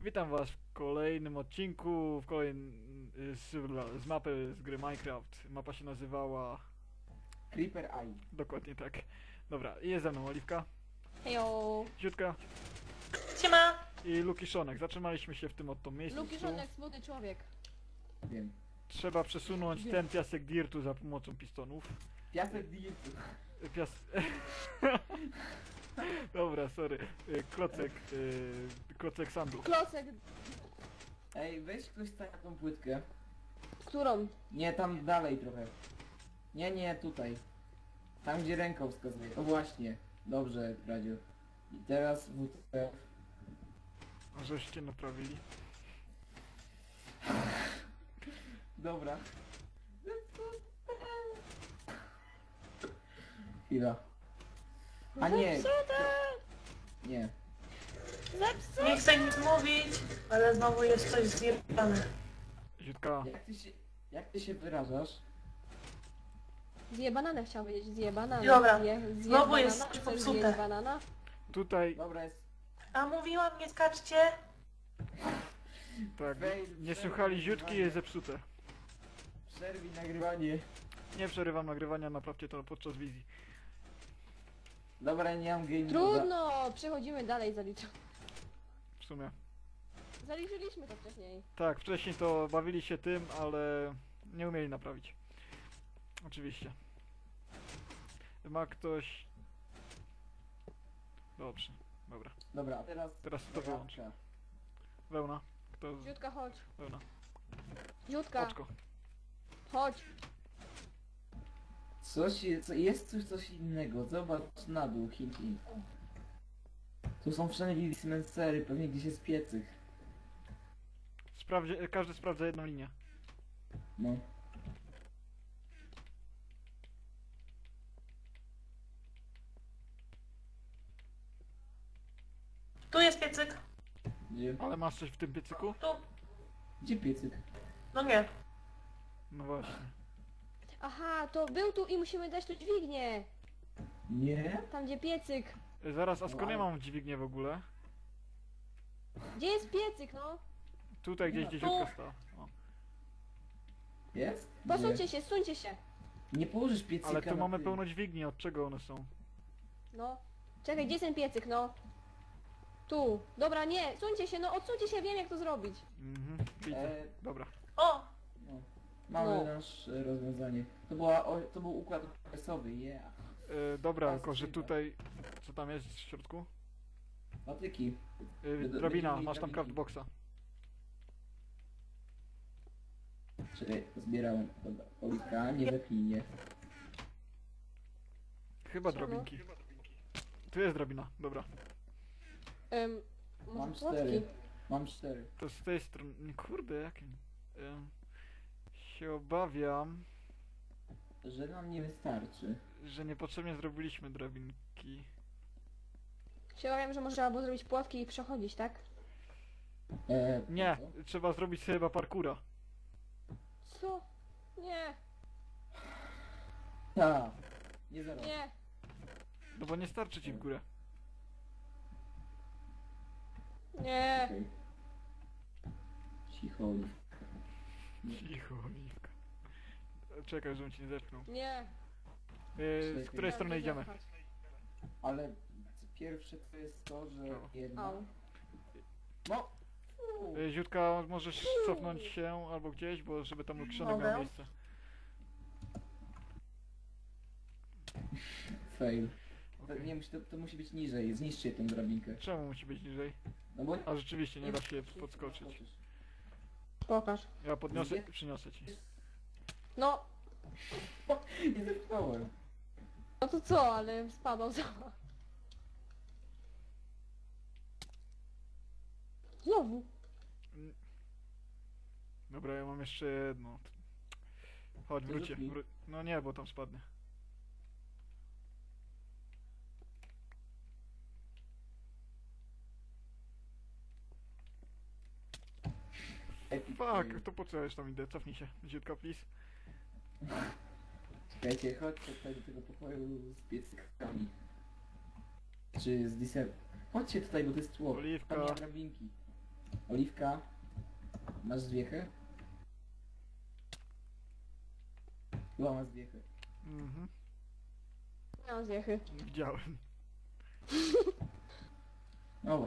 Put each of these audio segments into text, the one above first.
Witam was w kolejnym odcinku, z mapy z gry Minecraft. Mapa się nazywała... Creeper Eye. Dokładnie tak. Dobra, i jest ze mną Oliwka, Hejo! Ziutka Siema! i Lukiszonek. Zatrzymaliśmy się w tym oto miejscu. Lukishon jak smutny człowiek. Wiem. Trzeba przesunąć ten piasek dirtu za pomocą pistonów. Piasek dirtu. Pias... Dobra, sorry. Klocek sandu. Klocek, Ej, weź ktoś stanie na tą płytkę. którą? Nie, tam dalej trochę. Nie, tutaj. Tam gdzie ręką wskazuje. O właśnie. Dobrze, Radziu. I teraz WTF. Żeście naprawili. Dobra. Chwila. A nie. Nie. Nie chcę nic mówić, ale znowu jest coś zjebane. Ziutka, Jak ty się wyrażasz? Zje bananę chciał powiedzieć, zje bananę. Dobra. Zje Znowu banana. jest coś Chcesz popsute. zjeść banana? tutaj... Dobra, jest. A mówiłam, nie skaczcie! Tak, Wejdź, nie wejdź, słuchali wejdź, Ziutki, wejdź. jest zepsute. Przerwij nagrywanie. Nie przerywam nagrywania, naprawcie to podczas wizji. Dobra, nie mam game moda. Trudno! Przechodzimy dalej, zaliczam. W sumie. Zaliczyliśmy to wcześniej. Tak, wcześniej to bawili się tym, ale nie umieli naprawić. Oczywiście. Ma ktoś... Dobrze, dobra. Dobra, a teraz... Teraz to wyłącz. zagadka. Wełna. Kto? Ziutka, chodź. Wełna. Ziutka, Oczko. chodź. Coś innego. Zobacz na dół, hint. Tu są wszędzie dispensery, pewnie gdzieś jest piecyk. Każdy sprawdza jedną linię. No. Tu jest piecyk. Gdzie? Ale masz coś w tym piecyku? Tu. Gdzie piecyk? No nie. No właśnie. Aha, to był tu i musimy dać tu dźwignię. Nie? Tam gdzie piecyk. Zaraz, a skąd ja Wow. mam dźwignię w ogóle? Gdzie jest piecyk, no? Tutaj gdzieś Nie, gdzieś tu. Ziutka stała. O. Jest? Posuńcie się, suńcie się. Nie położysz piecyka Ale tu na mamy tym. pełno dźwigni, od czego one są? No. Czekaj, gdzie jest ten piecyk, no? Tu. Dobra, nie, suńcie się, no odsuńcie się, wiem jak to zrobić. Mhm, widzę. Dobra. O! No. Mamy No. nasz rozwiązanie. To był układ okresowy, yeah. Dobra, Pas tylko że skrzynka. tutaj... Co tam jest w środku? Patyki. Drabina, będziemy mieli masz tam drabinki. craftboxa. Czekaj, zbierałem. Dobra, Oliwka, nie wepnij mnie. Chyba Co, no? drabinki. Tu jest drabina, dobra. Może Mam płotki? 4. Mam 4. To z tej strony... nie, Kurde, jakim... się obawiam, Że nam nie wystarczy. że niepotrzebnie zrobiliśmy drabinki. Się obawiam, że może trzeba było zrobić płotki i przechodzić, tak? Nie, co? trzeba zrobić chyba parkura. Co? Nie, Ta. Nie zero. nie. No bo nie starczy ci w górę. Nie. Okej. Cicho, Oliwka. Cicho, Oliwka. Czekaj, żebym ci nie zepchnął. Nie. Z której Chciałam strony cię idziemy? zepchać. Ale pierwsze to jest to, że Brawo. jedna... Au. No! Ziutka, możesz cofnąć się albo gdzieś, bo żeby tam Lukiszonek miał Mogę. miejsce. Fail. To, Okej. nie, to musi być niżej, zniszczcie tę drabinkę. Czemu musi być niżej? No bo... A rzeczywiście nie da się podskoczyć. Pokaż. Ja podniosę i przyniosę ci. No, Nie zepchnąłem. no to co, ale spadał za. Znowu. Dobra, ja mam jeszcze jedno. Chodź, To wróćcie. rzuć mi. No nie, bo tam spadnie. Epic Fuck, fail. to po co ja już tam idę? Cofnij się. Ziutka, please. Czekajcie, chodźcie tutaj do tego pokoju z piecykami. Czy z disem. Chodźcie tutaj, bo to jest tło. Oliwka. Tam nie ma drabinki. Oliwka, masz zwiechę? Chyba masz zwiechę. Mhm. Nie mam zjechy. Widziałem. Dobra.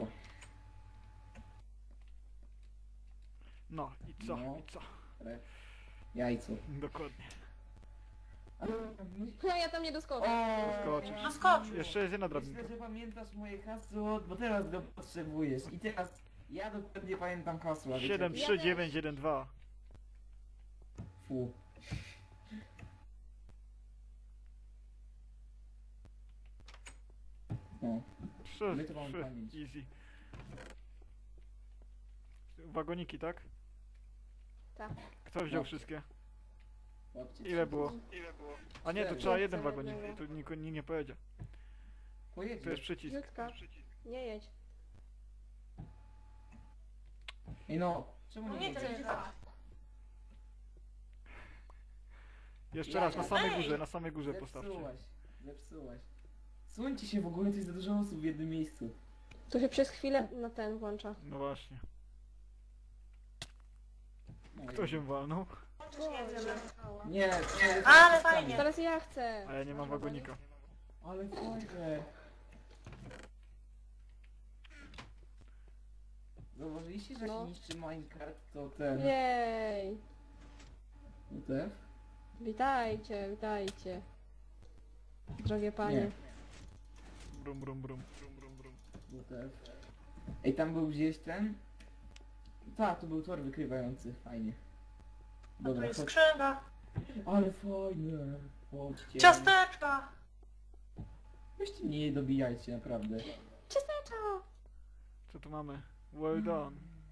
No i co? No. I co? Jajco. Dokładnie. No ja tam nie doskoczę. Doskoczysz. No skocz. Jeszcze jest jedna drabinka. Myślę, że pamiętasz moje hasło, bo teraz go potrzebujesz. I teraz ja dokładnie pamiętam hasła. wiecie? 73912. Fu. No. My to mamy pamięć. Easy. Wagoniki, tak? Tak. Kto wziął No. wszystkie? Łapcie Ile się. było? A nie, to Cztery. trzeba jeden Chcę wagonik. jednego. Tu nikt nie powiedział. Pojedź. To jest przycisk. Jutka. Nie jedź. Ej no, czemu No nie nie jedziesz? chcę tak. Jeszcze raz, na Ej! samej górze, na samej górze postawcie. Zepsułaś. Słuchajcie się, w ogóle to jest za dużo osób w jednym miejscu. To się przez chwilę na ten włącza. No właśnie. No, Kto się walnął? Nie, nie. Ale fajnie. Teraz ja chcę. A ja nie mam wagonika. Ale fajne. Zauważyliście, że jak No. się niszczy Minecraft, to ten... Jej. UTF? Witajcie, witajcie. Drogie panie. Brum, brum, brum. Brum, brum, brum. UTF. Ej, tam był gdzieś ten? Tak, to był tor wykrywający, fajnie. A tu Dobra, jest chodź. skrzynka. Ale fajne. Chodźcie. Ciasteczka. Weźcie mnie nie dobijajcie, naprawdę. Ciasteczko! Co tu mamy? Well done.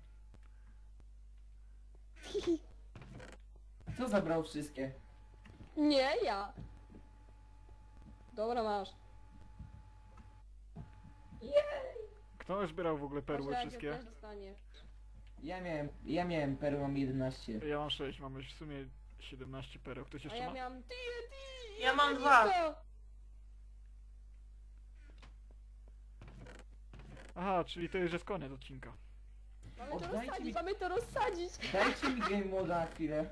Kto zabrał wszystkie? Nie, ja. Dobra, masz. Kto zbierał w ogóle perły Każdy wszystkie? też dostanie. Ja miałem perł, mam 11. Ja mam 6, mamy w sumie 17 pereł. Ktoś A jeszcze ja ma? miałam TNT! Ja mam 2. Aha, czyli to już jest koniec odcinka. Mamy to Oddajcie rozsadzić, mi- mamy to rozsadzić! Dajcie mi game moda na chwilę.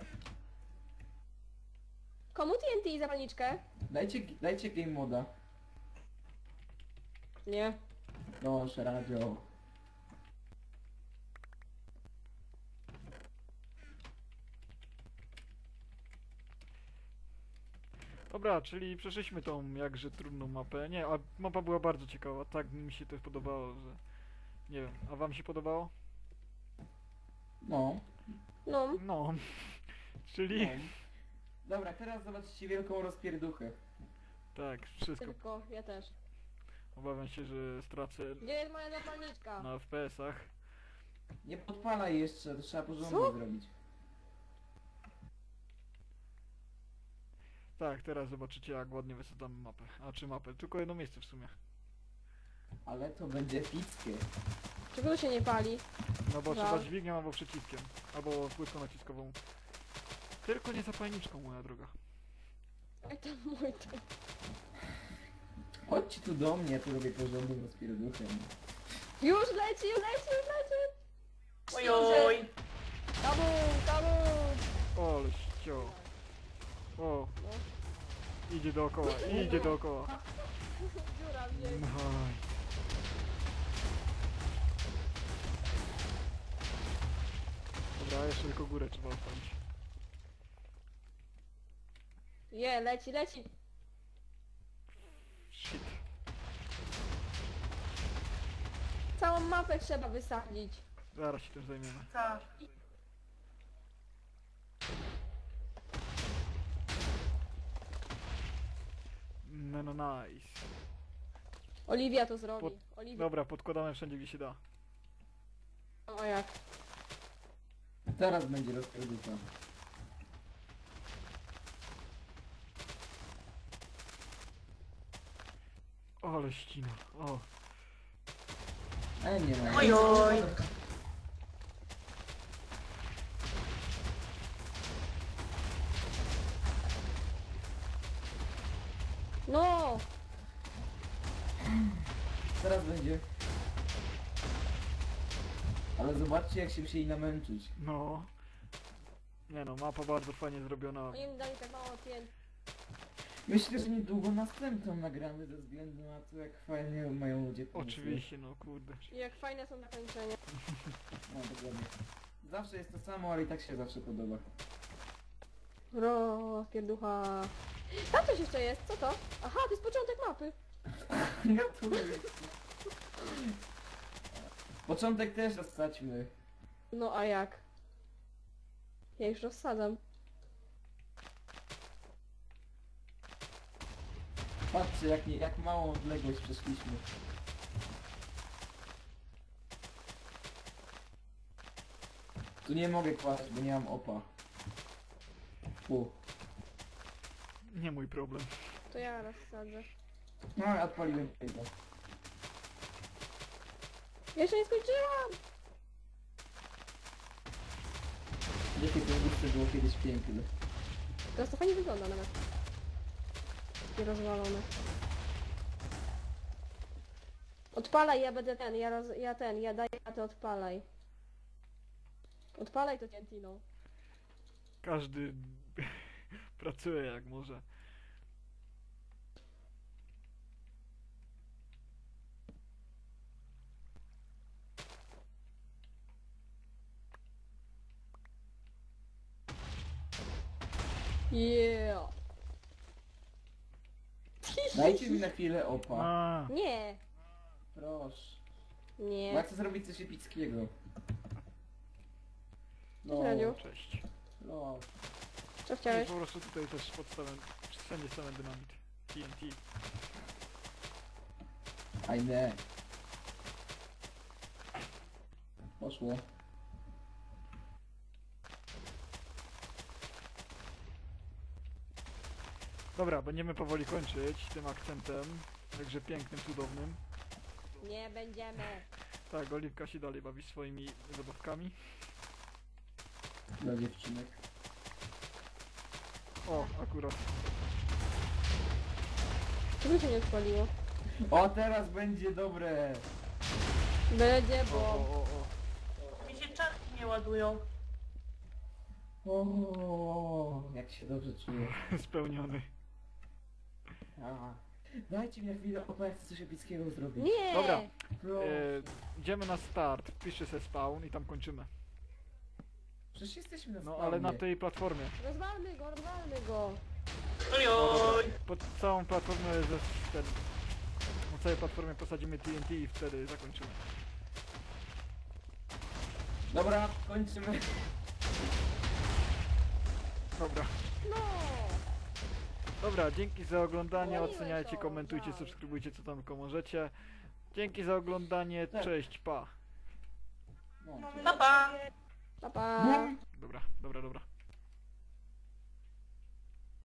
Komu TNT i zapalniczkę? Dajcie game moda. Nie. Proszę, radio. Dobra, czyli przeszliśmy tą jakże trudną mapę. Nie, a mapa była bardzo ciekawa. Tak mi się to podobało, że... Nie wiem, a wam się podobało? No. No. No. Czyli... no. Dobra, teraz zobaczcie wielką rozpierduchę. Tak, wszystko. Tylko, ja też. Obawiam się, że stracę Gdzie jest moja zapalniczka? na FPS-ach. Nie podpalaj jeszcze, to trzeba porządnie Co? zrobić. Tak, teraz zobaczycie jak ładnie wysadzamy mapę. A czy mapę? Tylko jedno miejsce w sumie. Ale to będzie epickie. Czego to się nie pali? No bo Żal. trzeba dźwignią albo przyciskiem. Albo płytką naciskową. Tylko nie zapalniczką, moja droga. Oj tam mój to. Chodźcie tu do mnie, tu robię porządną rozpierduchę. Już leci, już leci, już leci! Ojoj. Kabum, kabum! O, ale ściął. O, idzie dookoła, idzie dookoła. Dziura w niej. No. Dobra, jeszcze tylko górę trzeba odpalić. Je, leci, leci! Shit. Całą mapę trzeba wysadzić. Zaraz się tym zajmiemy. Tak. No, no, nice. Oliwia to zrobi. Pod- Oliwia. Dobra, podkładamy wszędzie gdzie się da. O jak. Teraz będzie rozpierducha. O, ale ścina. O. Nie ma. Ojoj. No! Teraz będzie. Ale zobaczcie jak się musieli namęczyć. No. Nie no, mapa bardzo fajnie zrobiona. Oni mi dali tak mało TNT. Myślę, że niedługo następną nagramy ze względu na to jak fajnie mają ludzie pomysły. Oczywiście, no kurde. I jak fajne są zakończenia. No dokładnie. Zawsze jest to samo, ale i tak się zawsze podoba. Pierducha. Tam coś jeszcze jest, co to? Aha, to jest początek mapy. Gratuluję. Początek też rozsadźmy. No a jak? Ja już rozsadzam. Patrzcie jak małą odległość przeszliśmy. Tu nie mogę kłaść, bo nie mam opa. Fu. Nie mój problem. To ja rozsadzę. No odpaliłem tego. Jeszcze nie skończyłam! Jakie to miejsce było kiedyś piękne. Teraz to fajnie wygląda nawet. Takie rozwalone. Odpalaj, ja będę ten, ja daję, a ty odpalaj. Odpalaj to TNT, no. Każdy pracuje jak może. Yeah! Dajcie mi na chwilę opa. A, Nie! Proszę. Bo ja Nie. chcę zrobić coś epickiego. Cześć, Radziu. cześć. No. Co I chciałeś? po prostu tutaj też podstawem, wszędzie same dynamit. TNT. Aj nie. Poszło. Dobra, będziemy powoli kończyć tym akcentem. Także pięknym, cudownym. Nie będziemy. Tak, Oliwka się dalej bawi swoimi zabawkami. Dla dziewczynek. O, akurat. Czego się nie odpaliło? O, teraz będzie dobre. Będzie, O, bo... o. Mi się czarki nie ładują. O, jak się dobrze czuję. Spełniony. A. Dajcie mi na chwilę opa, ja chcę coś epickiego zrobić. Nie! Dobra. Proszę. Idziemy na start, wpiszcie se spawn i tam kończymy. Przecież jesteśmy na No spawnie. ale na tej platformie. Rozwalmy go, rozwalmy go! Ojoj! Pod całą platformę ze ten. Na całej platformie posadzimy TNT i wtedy zakończymy. Dobra, kończymy. Dobra. No! Dobra, dzięki za oglądanie, Uwolniłeś oceniajcie, to, komentujcie, tak. subskrybujcie co tam tylko możecie. Dzięki za oglądanie, Tak. cześć, pa. No. Pa, pa! Pa, pa! Bum. Dobra, dobra, dobra.